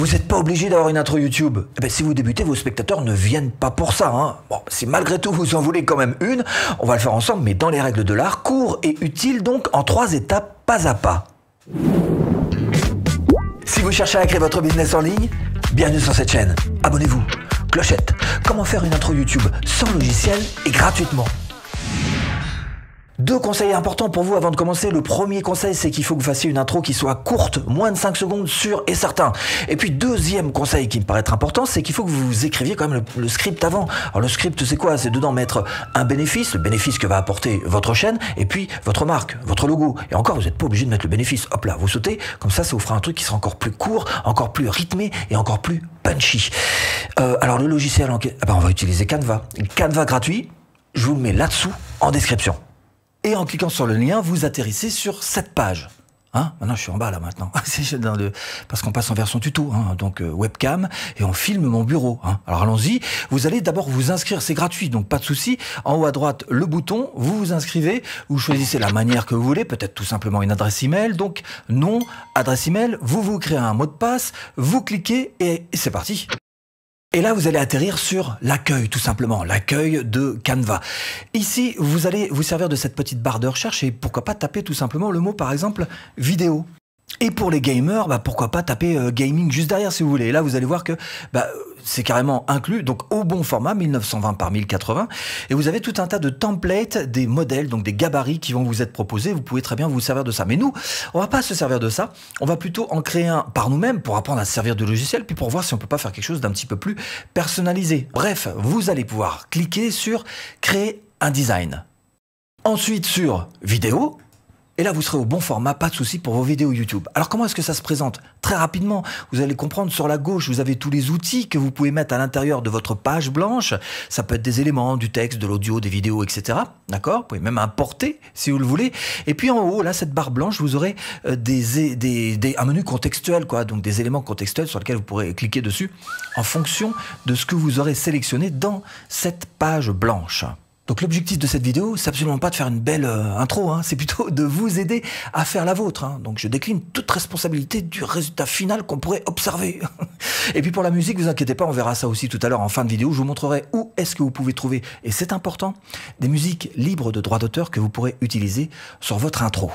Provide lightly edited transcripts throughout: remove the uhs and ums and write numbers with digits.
Vous n'êtes pas obligé d'avoir une intro YouTube. Eh ben, si vous débutez, vos spectateurs ne viennent pas pour ça. Hein. Bon, si malgré tout vous en voulez quand même une, on va le faire ensemble, mais dans les règles de l'art, court et utile donc en 3 étapes, pas à pas. Si vous cherchez à créer votre business en ligne, bienvenue sur cette chaîne. Abonnez-vous. Clochette. Comment faire une intro YouTube sans logiciel et gratuitement. 2 conseils importants pour vous avant de commencer. Le premier conseil, c'est qu'il faut que vous fassiez une intro qui soit courte, moins de 5 secondes, sûr et certain. Et puis, deuxième conseil qui me paraît être important, c'est qu'il faut que vous écriviez quand même le script avant. Alors le script, c'est quoi? C'est dedans mettre un bénéfice, le bénéfice que va apporter votre chaîne, et puis votre marque, votre logo. Et encore, vous n'êtes pas obligé de mettre le bénéfice. Hop là, vous sautez, comme ça vous fera un truc qui sera encore plus court, encore plus rythmé et encore plus punchy. Alors le logiciel, on va utiliser Canva. Canva gratuit, je vous le mets là-dessous en description. Et en cliquant sur le lien, vous atterrissez sur cette page. Hein, maintenant, je suis en bas là maintenant. Parce qu'on passe en version tuto, hein, donc webcam, et on filme mon bureau. Hein. Alors allons-y. Vous allez d'abord vous inscrire, c'est gratuit, donc pas de souci. En haut à droite, le bouton, vous vous inscrivez, vous choisissez la manière que vous voulez, peut-être tout simplement une adresse email. Donc nom, adresse email, vous créez un mot de passe, vous cliquez et c'est parti. Et là, vous allez atterrir sur l'accueil, tout simplement, l'accueil de Canva. Ici, vous allez vous servir de cette petite barre de recherche et pourquoi pas taper tout simplement le mot, par exemple, vidéo. Et pour les gamers, pourquoi pas taper gaming juste derrière si vous voulez. Et là, vous allez voir que c'est carrément inclus, donc au bon format, 1920 par 1080. Et vous avez tout un tas de templates, des modèles, donc des gabarits qui vont vous être proposés. Vous pouvez très bien vous servir de ça. Mais nous, on va pas se servir de ça. On va plutôt en créer un par nous-mêmes pour apprendre à se servir de logiciel, puis pour voir si on peut pas faire quelque chose d'un petit peu plus personnalisé. Bref, vous allez pouvoir cliquer sur créer un design. Ensuite sur vidéo. Et là, vous serez au bon format, pas de souci pour vos vidéos YouTube. Alors, comment est-ce que ça se présente? Très rapidement, vous allez comprendre, sur la gauche, vous avez tous les outils que vous pouvez mettre à l'intérieur de votre page blanche. Ça peut être des éléments, du texte, de l'audio, des vidéos, etc. D'accord? Vous pouvez même importer, si vous le voulez. Et puis, en haut, là, cette barre blanche, vous aurez un menu contextuel, quoi. Donc, des éléments contextuels sur lesquels vous pourrez cliquer dessus en fonction de ce que vous aurez sélectionné dans cette page blanche. Donc l'objectif de cette vidéo, c'est absolument pas de faire une belle intro, hein, c'est plutôt de vous aider à faire la vôtre. Hein. Donc je décline toute responsabilité du résultat final qu'on pourrait observer. Et puis pour la musique, vous inquiétez pas, on verra ça aussi tout à l'heure en fin de vidéo. Je vous montrerai où est-ce que vous pouvez trouver, et c'est important, des musiques libres de droits d'auteur que vous pourrez utiliser sur votre intro.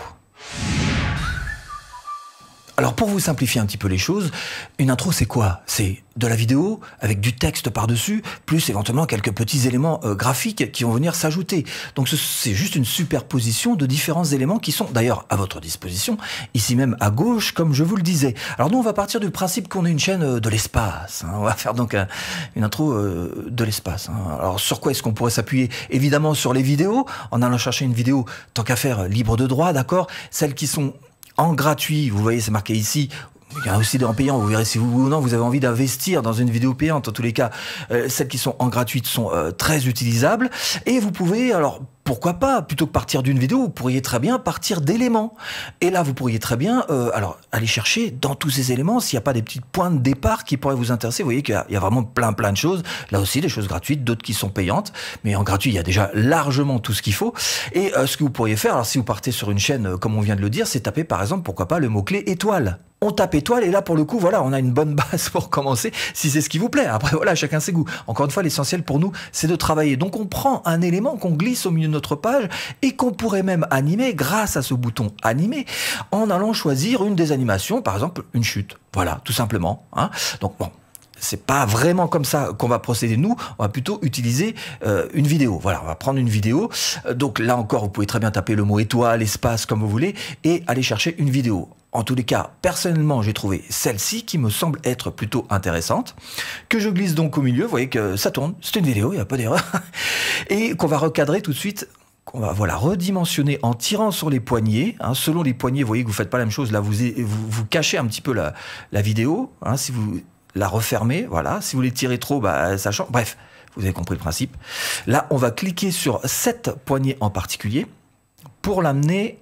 Alors pour vous simplifier un petit peu les choses, une intro c'est quoi? C'est de la vidéo avec du texte par-dessus, plus éventuellement quelques petits éléments graphiques qui vont venir s'ajouter. Donc c'est juste une superposition de différents éléments qui sont d'ailleurs à votre disposition, ici même à gauche, comme je vous le disais. Alors nous on va partir du principe qu'on est une chaîne de l'espace. Hein. On va faire donc une intro de l'espace. Hein. Alors sur quoi est-ce qu'on pourrait s'appuyer? Évidemment sur les vidéos, en allant chercher une vidéo, tant qu'à faire, libre de droit, d'accord? Celles qui sont en gratuit, vous voyez, c'est marqué ici. Il y a aussi des en payant, vous verrez si vous ou non vous avez envie d'investir dans une vidéo payante. En tous les cas, celles qui sont en gratuite sont très utilisables. Et vous pouvez, alors pourquoi pas, plutôt que partir d'une vidéo, vous pourriez très bien partir d'éléments. Et là, vous pourriez très bien alors aller chercher dans tous ces éléments s'il n'y a pas des petits points de départ qui pourraient vous intéresser. Vous voyez qu'il y a vraiment plein de choses. Là aussi, des choses gratuites, d'autres qui sont payantes. Mais en gratuit, il y a déjà largement tout ce qu'il faut. Et ce que vous pourriez faire, alors si vous partez sur une chaîne, comme on vient de le dire, c'est taper par exemple, pourquoi pas, le mot-clé étoile. On tape étoile et là pour le coup voilà on a une bonne base pour commencer si c'est ce qui vous plaît. Après voilà chacun ses goûts. Encore une fois l'essentiel pour nous c'est de travailler. Donc on prend un élément qu'on glisse au milieu de notre page et qu'on pourrait même animer grâce à ce bouton animer en allant choisir une des animations, par exemple une chute. Voilà tout simplement. Hein. Donc bon. C'est pas vraiment comme ça qu'on va procéder nous, on va plutôt utiliser une vidéo. Voilà, on va prendre une vidéo. Donc là encore, vous pouvez très bien taper le mot étoile, espace, comme vous voulez, et aller chercher une vidéo. En tous les cas, personnellement, j'ai trouvé celle-ci qui me semble être plutôt intéressante, que je glisse donc au milieu. Vous voyez que ça tourne, c'est une vidéo, il n'y a pas d'erreur. Et qu'on va recadrer tout de suite. On va voilà, redimensionner en tirant sur les poignets. Hein, selon les poignets, vous voyez que vous ne faites pas la même chose. Là, vous cachez un petit peu la vidéo. Hein, si vous la refermez, voilà. Si vous les tirez trop, ça change. Bref, vous avez compris le principe. Là, on va cliquer sur cette poignée en particulier pour l'amener,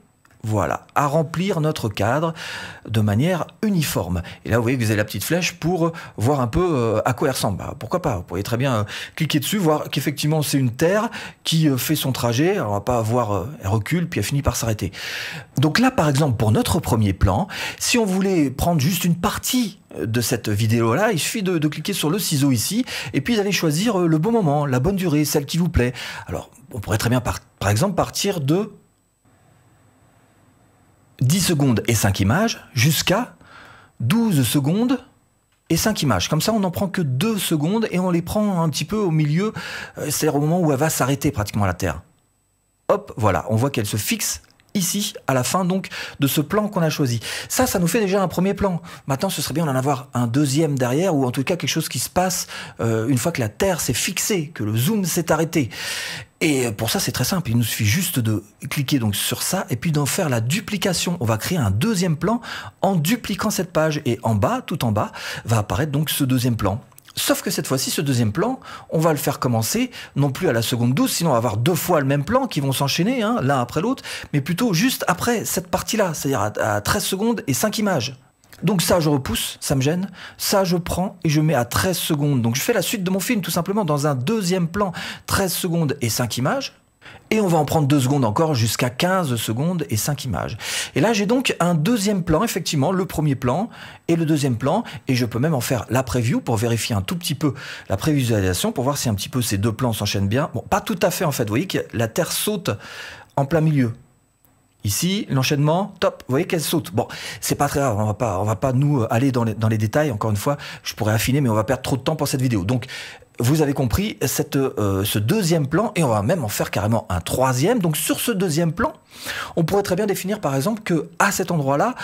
voilà, à remplir notre cadre de manière uniforme. Et là, vous voyez que vous avez la petite flèche pour voir un peu à quoi elle ressemble. Bah, pourquoi pas, vous pourriez très bien cliquer dessus, voir qu'effectivement c'est une terre qui fait son trajet. Alors, on va pas voir, elle recule, puis elle finit par s'arrêter. Donc là, par exemple, pour notre premier plan, si on voulait prendre juste une partie de cette vidéo-là, il suffit de cliquer sur le ciseau ici, et puis d'aller choisir le bon moment, la bonne durée, celle qui vous plaît. Alors, on pourrait très bien, par exemple, partir de 10 secondes et 5 images jusqu'à 12 secondes et 5 images. Comme ça, on n'en prend que 2 secondes et on les prend un petit peu au milieu, c'est-à-dire au moment où elle va s'arrêter pratiquement la Terre. Hop, voilà, on voit qu'elle se fixe ici, à la fin donc de ce plan qu'on a choisi. Ça nous fait déjà un premier plan. Maintenant, ce serait bien d'en avoir un deuxième derrière, ou en tout cas quelque chose qui se passe une fois que la Terre s'est fixée, que le zoom s'est arrêté. Et pour ça, c'est très simple. Il nous suffit juste de cliquer donc sur ça et puis d'en faire la duplication. On va créer un deuxième plan en dupliquant cette page. Et en bas, tout en bas, va apparaître donc ce deuxième plan. Sauf que cette fois-ci, ce deuxième plan, on va le faire commencer non plus à la seconde 12, sinon on va avoir 2 fois le même plan qui vont s'enchaîner, hein, l'un après l'autre, mais plutôt juste après cette partie-là, c'est-à-dire à 13 secondes et 5 images. Donc ça, je repousse, ça me gêne. Ça, je prends et je mets à 13 secondes. Donc je fais la suite de mon film tout simplement dans un deuxième plan, 13 secondes et 5 images. Et on va en prendre 2 secondes encore jusqu'à 15 secondes et 5 images. Et là, j'ai donc un deuxième plan, effectivement, le premier plan et le deuxième plan. Et je peux même en faire la preview pour vérifier un tout petit peu la prévisualisation, pour voir si un petit peu ces 2 plans s'enchaînent bien. Bon, pas tout à fait en fait. Vous voyez que la Terre saute en plein milieu. Ici, l'enchaînement, top, vous voyez qu'elle saute. Bon, c'est pas très grave, on va pas nous aller dans les détails. Encore une fois, je pourrais affiner, mais on va perdre trop de temps pour cette vidéo. Donc, vous avez compris ce deuxième plan, et on va même en faire carrément un troisième. Donc sur ce deuxième plan, on pourrait très bien définir par exemple que à cet endroit-là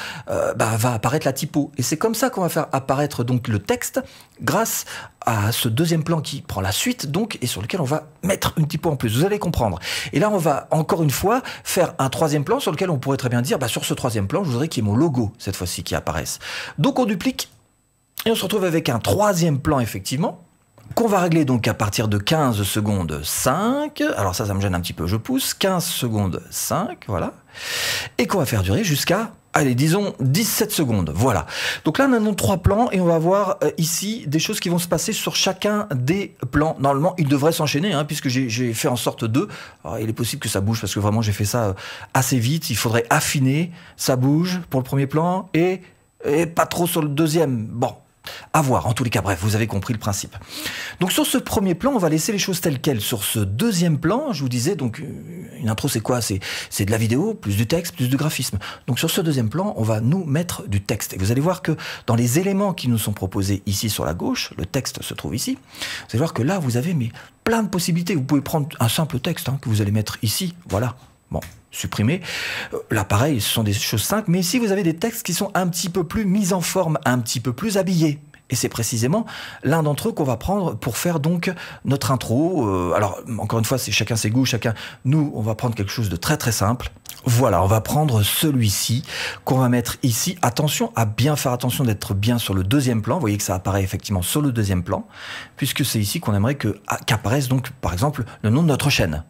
va apparaître la typo. Et c'est comme ça qu'on va faire apparaître donc le texte grâce à ce deuxième plan qui prend la suite donc et sur lequel on va mettre une typo en plus. Vous allez comprendre. Et là, on va encore une fois faire un troisième plan sur lequel on pourrait très bien dire sur ce troisième plan, je voudrais qu'il y ait mon logo cette fois-ci qui apparaisse. Donc on duplique et on se retrouve avec un troisième plan effectivement, qu'on va régler donc à partir de 15 secondes 5, alors ça me gêne un petit peu, je pousse, 15 secondes 5, voilà, et qu'on va faire durer jusqu'à, allez, disons 17 secondes, voilà. Donc là, on a nos 3 plans, et on va voir ici des choses qui vont se passer sur chacun des plans. Normalement, ils devraient s'enchaîner, hein, puisque j'ai fait en sorte de... Alors, il est possible que ça bouge, parce que vraiment, j'ai fait ça assez vite, il faudrait affiner, ça bouge pour le premier plan, et pas trop sur le deuxième, bon. À voir, en tous les cas, bref, vous avez compris le principe. Donc sur ce premier plan, on va laisser les choses telles quelles. Sur ce deuxième plan, je vous disais, donc une intro c'est quoi? C'est de la vidéo, plus du texte, plus du graphisme. Donc sur ce deuxième plan, on va nous mettre du texte. Et vous allez voir que dans les éléments qui nous sont proposés ici sur la gauche, le texte se trouve ici, vous allez voir que là, vous avez plein de possibilités. Vous pouvez prendre un simple texte que vous allez mettre ici, voilà. Bon, supprimer. Là, pareil, ce sont des choses simples, mais ici, vous avez des textes qui sont un petit peu plus mis en forme, un petit peu plus habillés. Et c'est précisément l'un d'entre eux qu'on va prendre pour faire donc notre intro. Alors, encore une fois, c'est chacun ses goûts, Nous, on va prendre quelque chose de très très simple. Voilà, on va prendre celui-ci qu'on va mettre ici. Attention à bien faire attention d'être bien sur le deuxième plan. Vous voyez que ça apparaît effectivement sur le deuxième plan, puisque c'est ici qu'on aimerait qu'apparaisse donc, par exemple, le nom de notre chaîne.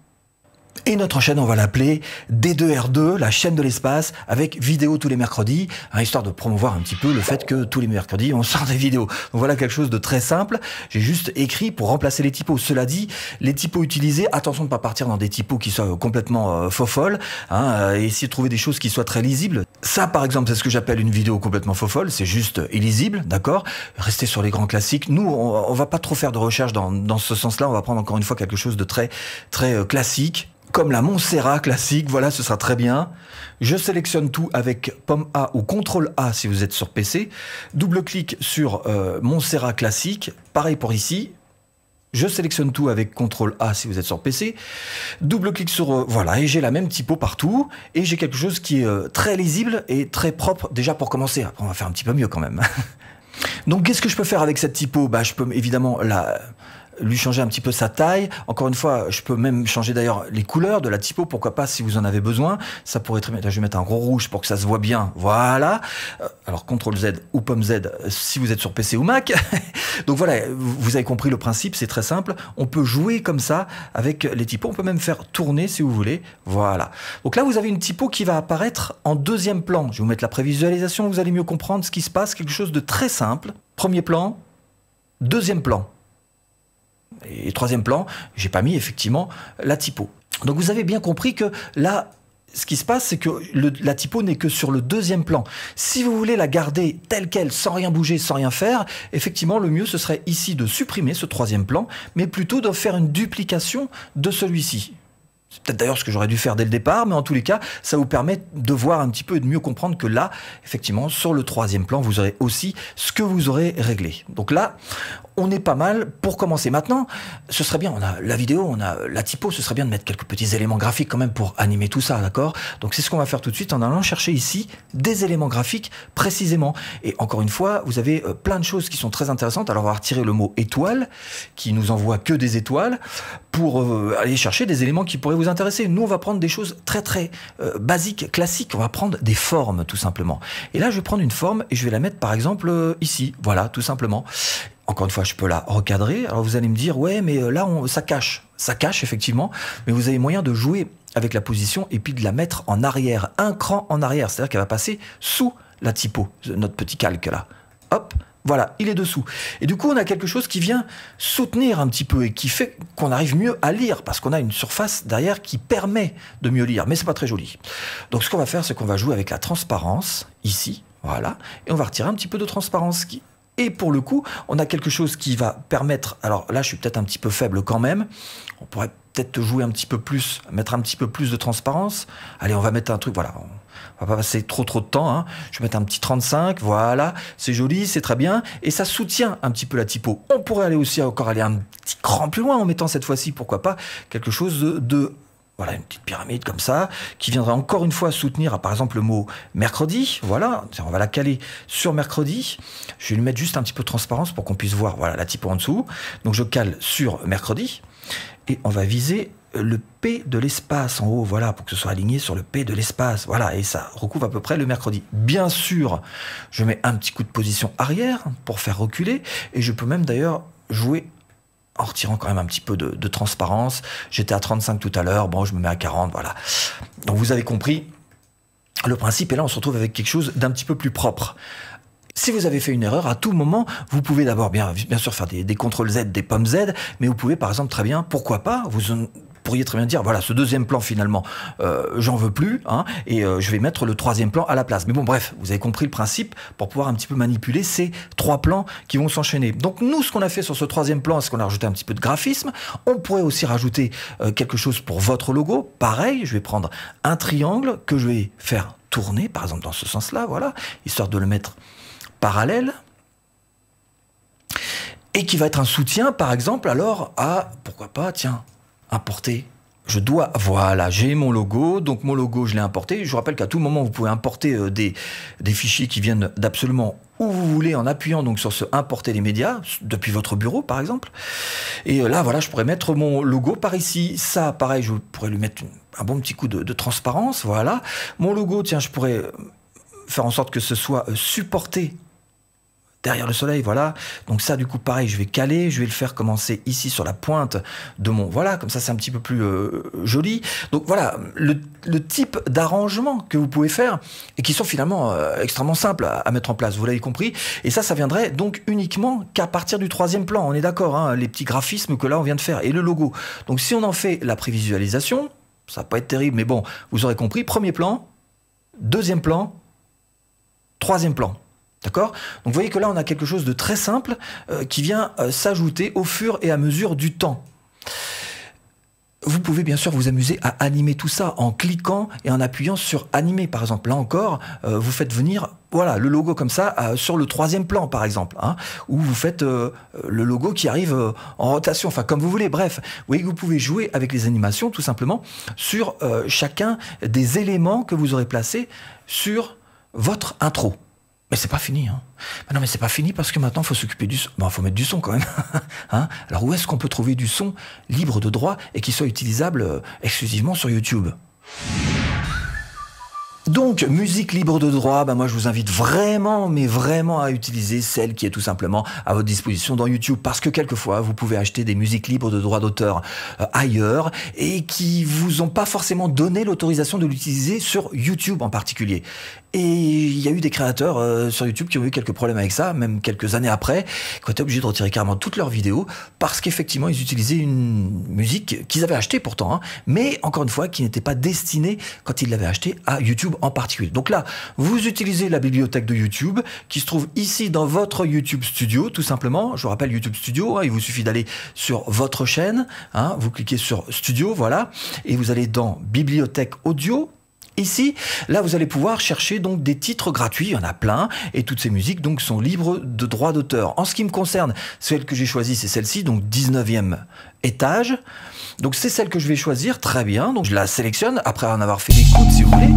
Et notre chaîne, on va l'appeler D2R2, la chaîne de l'espace, avec vidéo tous les mercredis, histoire de promouvoir un petit peu le fait que tous les mercredis, on sort des vidéos. Donc voilà quelque chose de très simple. J'ai juste écrit pour remplacer les typos. Cela dit, les typos utilisés, attention de ne pas partir dans des typos qui soient complètement faux-folles, et essayer de trouver des choses qui soient très lisibles. Ça, par exemple, c'est ce que j'appelle une vidéo complètement faux-folle, c'est juste illisible, d'accord? Restez sur les grands classiques. Nous, on va pas trop faire de recherche dans ce sens-là, on va prendre encore une fois quelque chose de très, très classique. Comme la Montserrat classique, voilà, ce sera très bien. Je sélectionne tout avec Pomme A ou CTRL A si vous êtes sur PC. Double-clic sur Montserrat classique. Pareil pour ici. Je sélectionne tout avec CTRL A si vous êtes sur PC. Double-clic sur... voilà, et j'ai la même typo partout. Et j'ai quelque chose qui est très lisible et très propre déjà pour commencer. Après, on va faire un petit peu mieux quand même. Donc, qu'est-ce que je peux faire avec cette typo? Je peux évidemment lui changer un petit peu sa taille. Encore une fois, je peux même changer d'ailleurs les couleurs de la typo, pourquoi pas si vous en avez besoin. Ça pourrait très bien, je vais mettre un gros rouge pour que ça se voit bien, voilà. Alors CTRL Z ou pomme Z si vous êtes sur PC ou Mac. Donc voilà, vous avez compris le principe, c'est très simple. On peut jouer comme ça avec les typos, on peut même faire tourner si vous voulez, voilà. Donc là vous avez une typo qui va apparaître en deuxième plan. Je vais vous mettre la prévisualisation, vous allez mieux comprendre ce qui se passe, quelque chose de très simple. Premier plan, deuxième plan. Et troisième plan, j'ai pas mis effectivement la typo. Donc vous avez bien compris que là, ce qui se passe, c'est que la typo n'est que sur le deuxième plan. Si vous voulez la garder telle qu'elle, sans rien bouger, sans rien faire, effectivement, le mieux, ce serait ici de supprimer ce troisième plan, mais plutôt de faire une duplication de celui-ci. C'est peut-être d'ailleurs ce que j'aurais dû faire dès le départ, mais en tous les cas, ça vous permet de voir un petit peu et de mieux comprendre que là, effectivement, sur le troisième plan, vous aurez aussi ce que vous aurez réglé. Donc là, on est pas mal pour commencer. Maintenant, ce serait bien, on a la vidéo, on a la typo, ce serait bien de mettre quelques petits éléments graphiques quand même pour animer tout ça, d'accord? Donc c'est ce qu'on va faire tout de suite en allant chercher ici des éléments graphiques précisément. Et encore une fois, vous avez plein de choses qui sont très intéressantes. Alors on va retirer le mot étoile, qui nous envoie que des étoiles, pour aller chercher des éléments qui pourraient vous intéresser. Nous, on va prendre des choses très basiques, classiques. On va prendre des formes, tout simplement. Et là, je vais prendre une forme et je vais la mettre, par exemple, ici. Voilà, tout simplement. Encore une fois, je peux la recadrer. Alors, vous allez me dire, ouais, mais là, ça cache. Ça cache, effectivement. Mais vous avez moyen de jouer avec la position et puis de la mettre en arrière, un cran en arrière. C'est-à-dire qu'elle va passer sous la typo, notre petit calque, là. Hop. Voilà, il est dessous. Et du coup, on a quelque chose qui vient soutenir un petit peu et qui fait qu'on arrive mieux à lire parce qu'on a une surface derrière qui permet de mieux lire, mais c'est pas très joli. Donc, ce qu'on va faire, c'est qu'on va jouer avec la transparence ici, voilà, et on va retirer un petit peu de transparence. Et pour le coup, on a quelque chose qui va permettre. Alors là, je suis peut-être un petit peu faible quand même. On pourrait peut-être jouer un petit peu plus, mettre un petit peu plus de transparence. Allez, on va mettre un truc, voilà. On va pas passer trop de temps, hein. Je vais mettre un petit 35, voilà, c'est joli, c'est très bien, et ça soutient un petit peu la typo. On pourrait aller aussi encore aller un petit cran plus loin en mettant cette fois-ci, pourquoi pas, quelque chose voilà, une petite pyramide comme ça, qui viendra encore une fois soutenir, par exemple, le mot mercredi. Voilà, on va la caler sur mercredi. Je vais lui mettre juste un petit peu de transparence pour qu'on puisse voir, voilà, la typo en dessous. Donc je cale sur mercredi, et on va viser le P de l'espace en haut, voilà, pour que ce soit aligné sur le P de l'espace, voilà, et ça recouvre à peu près le mercredi. Bien sûr, je mets un petit coup de position arrière pour faire reculer, et je peux même d'ailleurs jouer en retirant quand même un petit peu de transparence. J'étais à 35 tout à l'heure, bon, je me mets à 40, voilà. Donc vous avez compris le principe, et là on se retrouve avec quelque chose d'un petit peu plus propre. Si vous avez fait une erreur, à tout moment, vous pouvez d'abord bien sûr faire des CTRL Z, des pommes Z, mais vous pouvez par exemple très bien, pourquoi pas, vous pourriez très bien dire, voilà, ce deuxième plan finalement, j'en veux plus, hein, et je vais mettre le troisième plan à la place. Mais bon, bref, vous avez compris le principe pour pouvoir un petit peu manipuler ces trois plans qui vont s'enchaîner. Donc nous, ce qu'on a fait sur ce troisième plan, c'est qu'on a rajouté un petit peu de graphisme. On pourrait aussi rajouter quelque chose pour votre logo. Pareil, je vais prendre un triangle que je vais faire tourner, par exemple dans ce sens-là, voilà, histoire de le mettre parallèle, et qui va être un soutien, par exemple, alors à, pourquoi pas, tiens, importer. Je dois, voilà, j'ai mon logo, donc mon logo, je l'ai importé. Je vous rappelle qu'à tout moment, vous pouvez importer des fichiers qui viennent d'absolument où vous voulez, en appuyant donc sur ce importer les médias, depuis votre bureau, par exemple. Et là, voilà, je pourrais mettre mon logo par ici. Ça, pareil, je pourrais lui mettre un bon petit coup de transparence, voilà. Mon logo, tiens, je pourrais faire en sorte que ce soit supporté derrière le soleil, voilà. Donc ça, du coup, pareil, je vais caler, je vais le faire commencer ici sur la pointe de mon... Voilà, comme ça, c'est un petit peu plus joli. Donc voilà, le type d'arrangement que vous pouvez faire et qui sont finalement extrêmement simples à mettre en place, vous l'avez compris. Et ça viendrait donc uniquement qu'à partir du troisième plan, on est d'accord, hein, les petits graphismes que là, on vient de faire, et le logo. Donc si on en fait la prévisualisation, ça va pas être terrible, mais bon, vous aurez compris, premier plan, deuxième plan, troisième plan. D'accord? Donc vous voyez que là, on a quelque chose de très simple qui vient s'ajouter au fur et à mesure du temps. Vous pouvez bien sûr vous amuser à animer tout ça en cliquant et en appuyant sur animer. Par exemple, là encore, vous faites venir voilà, le logo comme ça sur le troisième plan, par exemple. Hein, ou vous faites le logo qui arrive en rotation, enfin comme vous voulez. Bref, vous voyez que vous pouvez jouer avec les animations tout simplement sur chacun des éléments que vous aurez placés sur votre intro. Mais c'est pas fini, hein. Mais non, mais c'est pas fini parce que maintenant, il faut s'occuper du son. Bon, faut mettre du son quand même. Hein? Alors, où est-ce qu'on peut trouver du son libre de droit et qui soit utilisable exclusivement sur YouTube? Donc, musique libre de droit, moi je vous invite vraiment, mais vraiment à utiliser celle qui est tout simplement à votre disposition dans YouTube, parce que quelquefois vous pouvez acheter des musiques libres de droit d'auteur ailleurs et qui vous ont pas forcément donné l'autorisation de l'utiliser sur YouTube en particulier. Et il y a eu des créateurs sur YouTube qui ont eu quelques problèmes avec ça, même quelques années après, qui ont été obligés de retirer carrément toutes leurs vidéos parce qu'effectivement ils utilisaient une musique qu'ils avaient achetée pourtant, hein, mais encore une fois qui n'était pas destinée quand ils l'avaient achetée à YouTube en particulier. Donc là, vous utilisez la bibliothèque de YouTube qui se trouve ici dans votre YouTube Studio, tout simplement. Je vous rappelle YouTube Studio, hein, il vous suffit d'aller sur votre chaîne, hein, vous cliquez sur Studio, voilà, et vous allez dans Bibliothèque Audio. Ici, là, vous allez pouvoir chercher donc des titres gratuits, il y en a plein, et toutes ces musiques donc sont libres de droit d'auteur. En ce qui me concerne, celle que j'ai choisie, c'est celle-ci, donc 19e étage. Donc c'est celle que je vais choisir, très bien. Donc je la sélectionne après en avoir fait l'écoute, si vous voulez,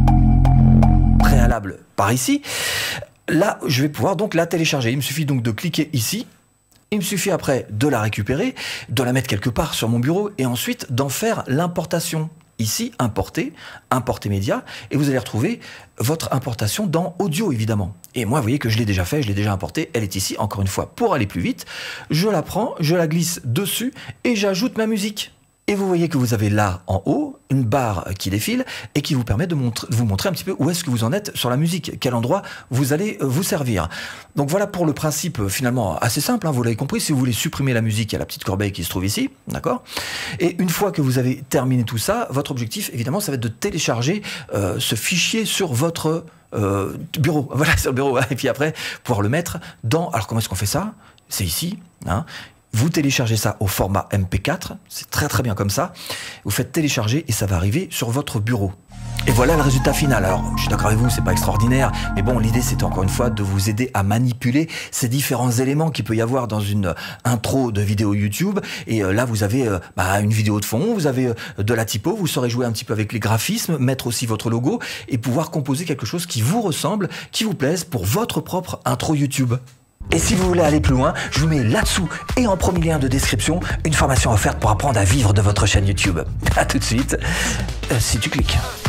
préalable par ici. Là, je vais pouvoir donc la télécharger. Il me suffit donc de cliquer ici. Il me suffit après de la récupérer, de la mettre quelque part sur mon bureau et ensuite d'en faire l'importation. Ici, importer média, et vous allez retrouver votre importation dans audio, évidemment. Et moi, vous voyez que je l'ai déjà fait, je l'ai déjà importé, elle est ici, encore une fois, pour aller plus vite. Je la prends, je la glisse dessus, et j'ajoute ma musique. Et vous voyez que vous avez là, en haut, une barre qui défile et qui vous permet de vous montrer un petit peu où est-ce que vous en êtes sur la musique, quel endroit vous allez vous servir. Donc voilà pour le principe finalement assez simple, hein, vous l'avez compris, si vous voulez supprimer la musique, il y a la petite corbeille qui se trouve ici, d'accord? Et une fois que vous avez terminé tout ça, votre objectif, évidemment, ça va être de télécharger ce fichier sur votre bureau, voilà, sur le bureau, et puis après, pouvoir le mettre dans... Alors comment est-ce qu'on fait ça? C'est ici, hein. Vous téléchargez ça au format MP4, c'est très très bien comme ça. Vous faites télécharger et ça va arriver sur votre bureau. Et voilà le résultat final. Alors, je suis d'accord avec vous, c'est pas extraordinaire, mais bon, l'idée c'était encore une fois de vous aider à manipuler ces différents éléments qu'il peut y avoir dans une intro de vidéo YouTube. Et là, vous avez une vidéo de fond, vous avez de la typo, vous saurez jouer un petit peu avec les graphismes, mettre aussi votre logo et pouvoir composer quelque chose qui vous ressemble, qui vous plaise pour votre propre intro YouTube. Et si vous voulez aller plus loin, je vous mets là-dessous et en premier lien de description une formation offerte pour apprendre à vivre de votre chaîne YouTube. À tout de suite, si tu cliques.